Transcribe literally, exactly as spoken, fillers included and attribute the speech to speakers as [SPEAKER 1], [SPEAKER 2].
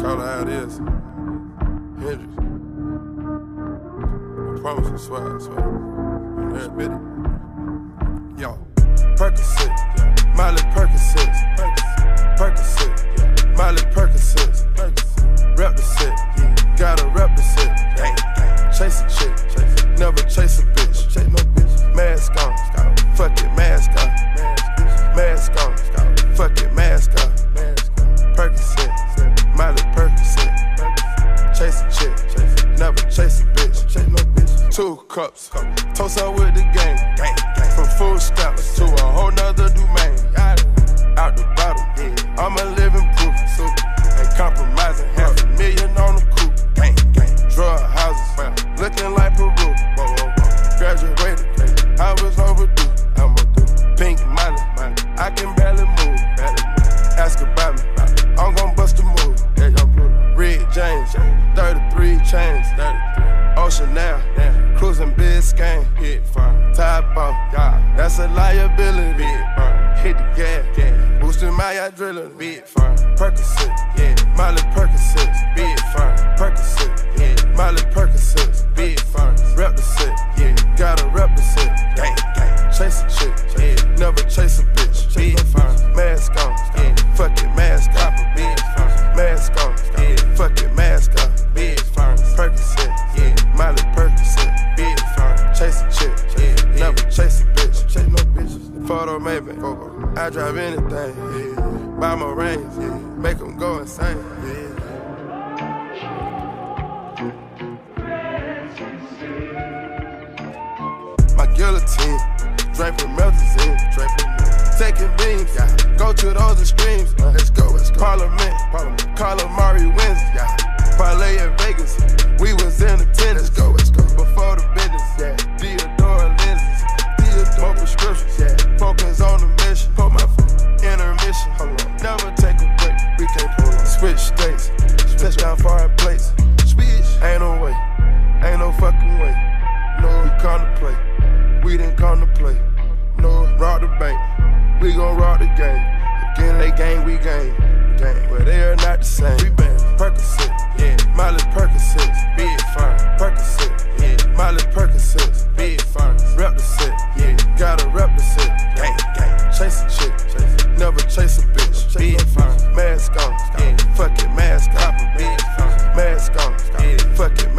[SPEAKER 1] Call it how it is. Hendrix. I promise I swear, I swear. I'm there, admit it. Yo, Percocet, Miley Percocet, Percocet, Miley Percocet, rep the set, gotta rep the set. Chase a chick, never chase a bitch. Chase no bitch. Mask on, fuck it, mask on. Mask on, fuck it, mask on. Percocet, Miley Percocet. Chase a chick, never chase a bitch. Chase no bitch. Two cups, toast up with the game. From food stamps to a whole nother domain. Out the bottle, I'm a living proof. Ain't compromising, half a million on the coupe. Drug houses, looking like Peru. Graduated, I was overdue. I'm overdue. Pink Miley, I can barely move. Ask about me, I'm gon' bust a move. Red James, thirty-three chains. Ocean now, cruising Biscayne. Top off, that's a liability. Hit the gas, boosting my adrenaline. Percocet, yeah, Miley Percocet, big firm. Percocet, yeah, Miley Percocet, big firm. Rep the set, yeah, gotta rep the set. Gang, gang, chase a chick, yeah, never chase a bitch. Big firm, mask on, yeah, fuck it, mask on. Big firm, mask on, yeah, fuck it, mask on. Big firm, Percocet, yeah, Miley Percocet, big firm. Chase a chick, yeah, never chase a bitch. Chase no bitches. Photo maybe, I drive anything, yeah. Buy my rings, yeah. Make them go insane, yeah. My guillotine, draping melazine, draping taking beams, yeah. Go to those extremes, uh, let's go, let's go. Parliament, Parliament. Calamari wins, yeah. Parlay in Vegas, we was in attendance, let's go, let's go. Before the business, yeah. Theodore lenses, Theodore prescriptions, yeah. Focus on the mission, put my foot, intermission, hold on. Never take a break, we can't pull on. Switch states, touchdown foreign plates. Switch, ain't no way, ain't no fucking way. No, we come to play, we didn't come to play. No, rob the bank, we gon' rob the game. Again, they gang, we gang, gang. But they are not the same. We been Percocet, yeah, Miley Percocet, big firm. Percocet, yeah, Miley Percocet, big firm. Rep the set, yeah, gotta rep the set. Gang, gang, chase a chick, chase. Never chase a bitch. Big firm, mask on, yeah, fuck it, mask on. Big firm, mask on, yeah, fuck it,